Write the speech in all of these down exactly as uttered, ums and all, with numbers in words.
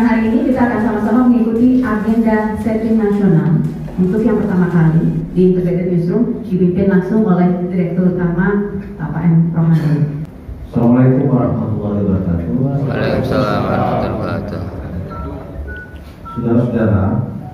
hari ini kita akan sama-sama mengikuti agenda setting nasional untuk yang pertama kali di Integrated Newsroom dipimpin langsung oleh Direktur Utama Bapak M. Rohani. Assalamualaikum warahmatullahi wabarakatuh. Waalaikumsalam warahmatullahi wabarakatuh. Saudara-saudara,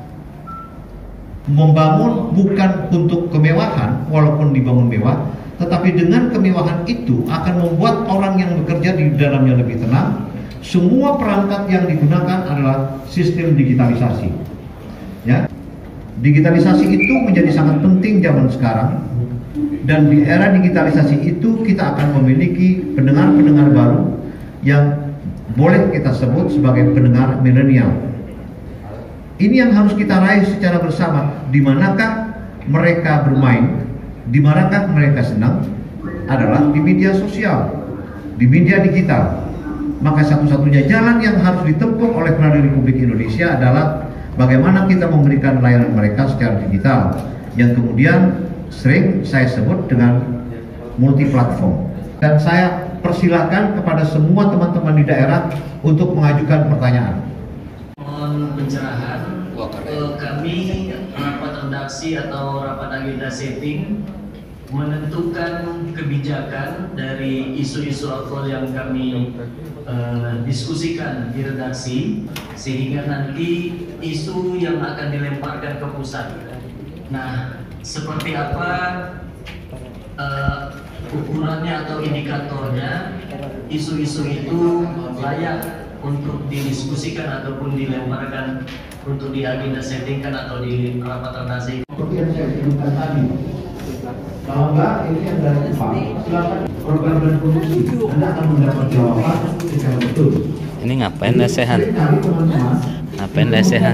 membangun bukan untuk kemewahan, walaupun dibangun mewah, tetapi dengan kemewahan itu akan membuat orang yang bekerja di dalamnya lebih tenang. Semua perangkat yang digunakan adalah sistem digitalisasi. Ya, digitalisasi itu menjadi sangat penting zaman sekarang. Dan di era digitalisasi itu kita akan memiliki pendengar-pendengar baru yang boleh kita sebut sebagai pendengar milenial. Ini yang harus kita raih secara bersama. Di manakah mereka bermain, di manakah mereka senang adalah di media sosial, di media digital. Maka satu-satunya jalan yang harus ditempuh oleh Radio Republik Indonesia adalah bagaimana kita memberikan layanan mereka secara digital, yang kemudian sering saya sebut dengan multi platform. Dan saya persilahkan kepada semua teman-teman di daerah untuk mengajukan pertanyaan. Mohon pencerahan, eh, kami rapat redaksi atau rapat agenda setting menentukan kebijakan dari isu-isu aktual yang kami uh, diskusikan di redaksi, sehingga nanti isu yang akan dilemparkan ke pusat. Nah, seperti apa uh, ukurannya atau indikatornya isu-isu itu layak untuk didiskusikan ataupun dilemparkan untuk di agenda setting kan atau di rapat redaksi. seperti yang saya sebutkan tadi, kalau enggak ini yang dari Jepang, silakan program dan produksi, Anda akan mendapat jawaban secara betul. Ini ngapain lesehan? Ngapain lesehan?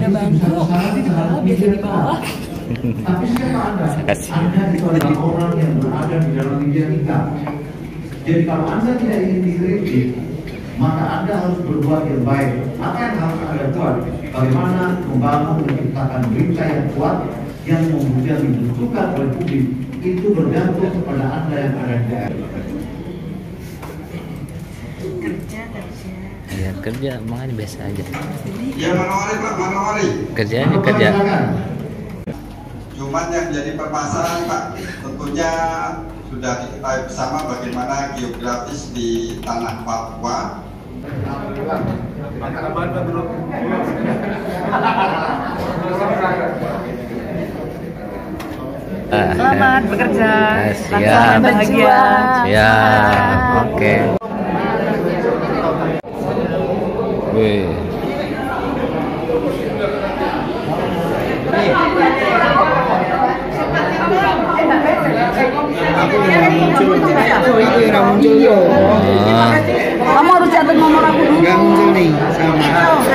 Tapi siapa Anda? Anda itu adalah orang yang berada di dalam media kita. Jadi kalau Anda tidak ingin dikritik, maka Anda harus berbuat yang baik. Apa yang harus Anda buat? Bagaimana membangun dan menciptakan berita yang kuat yang kemudian dibutuhkan oleh publik, itu bergantung kepada Anda yang ada di daerah. Kerja kerja. Ya kerja, makanya biasa aja. Ya Manowari Pak, Manowari. Kerja aja kerja. Cuman yang jadi permasalahan Pak, tentunya sudah diketahui bersama bagaimana geografis di tanah Papua. Selamat bekerja. Siap. Bahagia. Siap. Oke. Wih. Kamu harus catat nomor aku dulu. Gak muncul nih sama.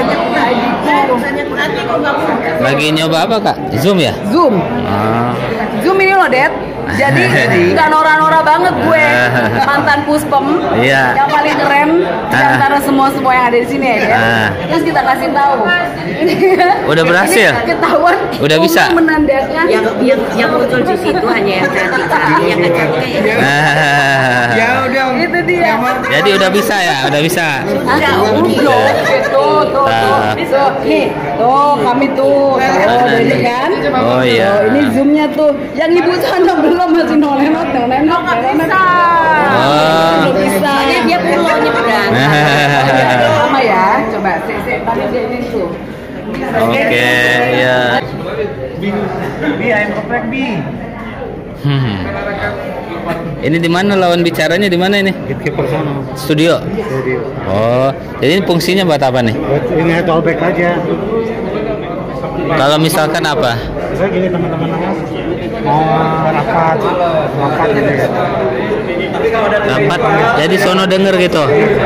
Lagi nyoba apa Kak? Zoom ya? Zoom. Ah. Zoom ini loh, Det. Jadi nggak nora-nora banget gue, mantan puspem, Iya. yang paling keren di antara semua-semua yang ada di sini ya, Det. Ah. Terus kita kasih tahu. Udah berhasil? Ini ketahuan. Udah bisa? Menandakan yang yang yang muncul di situ hanya yang cantik, yang nggak cantik ya. Ya udah. Itu dia. Jadi udah bisa ya, udah bisa. Udah, udah. Tuh, tuh, tuh. Tuh, nih, tuh kami tuh. Oh, ini kan? Oh iya. Tuh, ini zoomnya tuh. Yang ibu sana belum masih nolenot, nolenot, nggak bisa. Oh. Belum bisa. Dia pulaunya pedang. Sama ya, coba. Si, si, tadi dia ini tuh. Oke, ya. Bi, ayam geprek Bi. Hmm. Ini di mana lawan bicaranya, di mana ini? Gatekeeper sana. Studio. Oh, jadi ini fungsinya buat apa nih? Ini callback aja. Kalau misalkan apa? Bisa gini teman-teman mau rapat, rapat gitu ya. Rapat. Jadi sono denger gitu.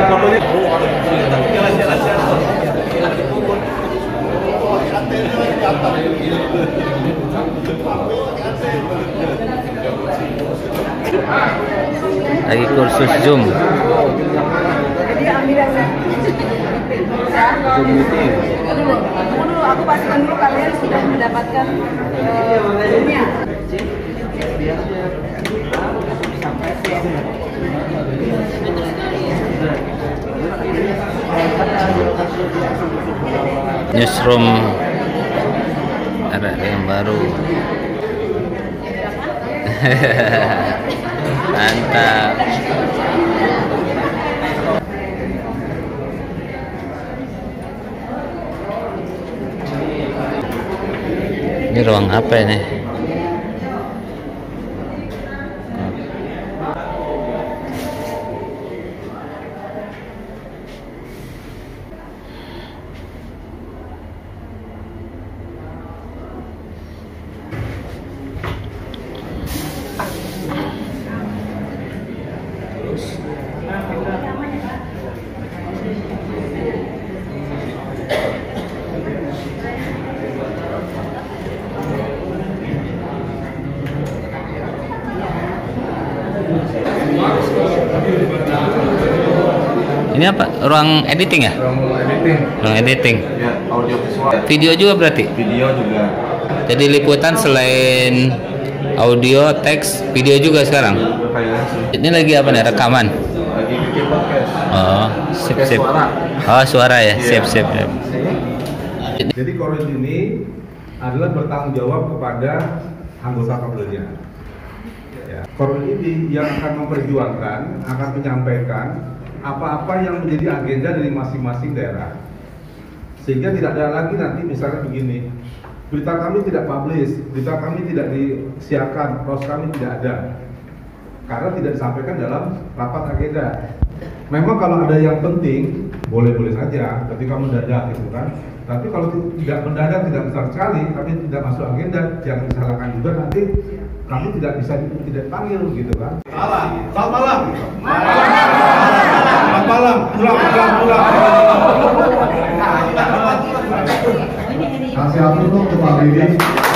Lagi kursus Zoom. Jadi ambil yang Zoom meeting. Tunggu dulu, tunggu dulu. Aku pastikan dulu kalian sudah mendapatkan Zoom-nya. Newsroom ada yang baru. Mantap. Ini ruang apa ini? Ini apa? Ruang editing ya? Ruang editing. Ruang editing. Ya, audio visual. Video juga berarti? Video juga. Jadi liputan selain audio, teks, video juga sekarang? Ini lagi apa nih? Rekaman? Lagi bikin podcast. Oh, sip sip. Suara. Oh, suara ya? Sip sip. Jadi Korwil ini adalah bertanggung jawab kepada anggota kabelnya. Ya. Korwil ini yang akan memperjuangkan, akan menyampaikan apa-apa yang menjadi agenda dari masing-masing daerah, sehingga tidak ada lagi nanti misalnya begini, berita kami tidak publish, berita kami tidak disiarkan, pros kami tidak ada, karena tidak disampaikan dalam rapat agenda. Memang kalau ada yang penting boleh-boleh saja ketika mendadak gitu kan, tapi kalau tidak mendadak, tidak besar sekali, tapi tidak masuk agenda, jangan disalahkan juga nanti kami tidak bisa tidak panggil gitu kan. Malam, selamat malam. Selamat malam. Pulang, pulang, pulang. Kasih aku tuh Kepala Diri.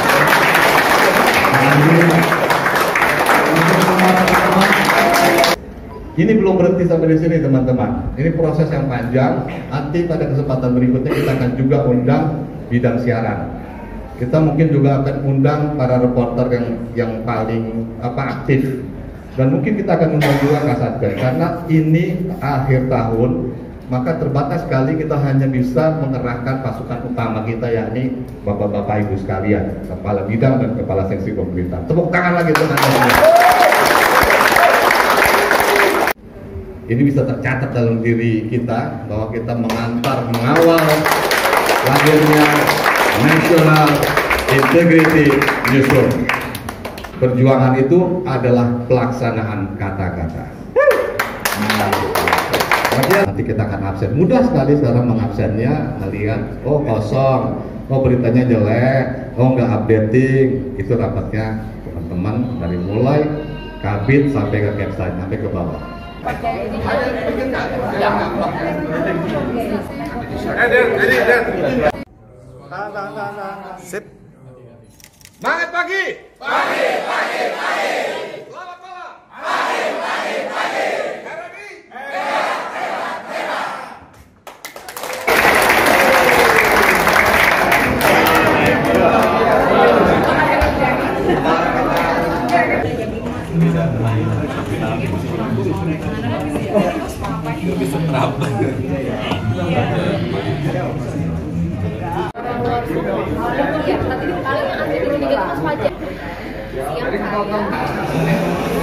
Ini belum berhenti sampai di sini teman-teman. Ini proses yang panjang. Nanti pada kesempatan berikutnya kita akan juga undang bidang siaran. Kita mungkin juga akan undang para reporter yang yang paling apa aktif, dan mungkin kita akan undang juga Kasatgas karena ini akhir tahun, maka terbatas sekali kita hanya bisa mengerahkan pasukan utama kita, yakni bapak-bapak ibu sekalian, kepala bidang dan kepala seksi pemerintah. Tepuk tangan lagi teman-teman. Ini bisa tercatat dalam diri kita bahwa kita mengantar, mengawal lahirnya National Integrity Newsroom. Perjuangan itu adalah pelaksanaan kata-kata. Nah, nanti kita akan absen. Mudah sekali sekarang mengabsennya, melihat oh kosong, oh beritanya jelek, oh nggak updating. Itu rapatnya teman-teman dari mulai kabit sampai ke website, sampai ke bawah. Tahan, tahan, tahan, tahan. Sip. Semangat pagi. Pagi, pagi, pagi. Selamat malam. Pagi, pagi, pagi. Karami. Hebat, hebat, hebat. Iya, nanti kali yang ada di sini itu Mas Fajar. Siang saya.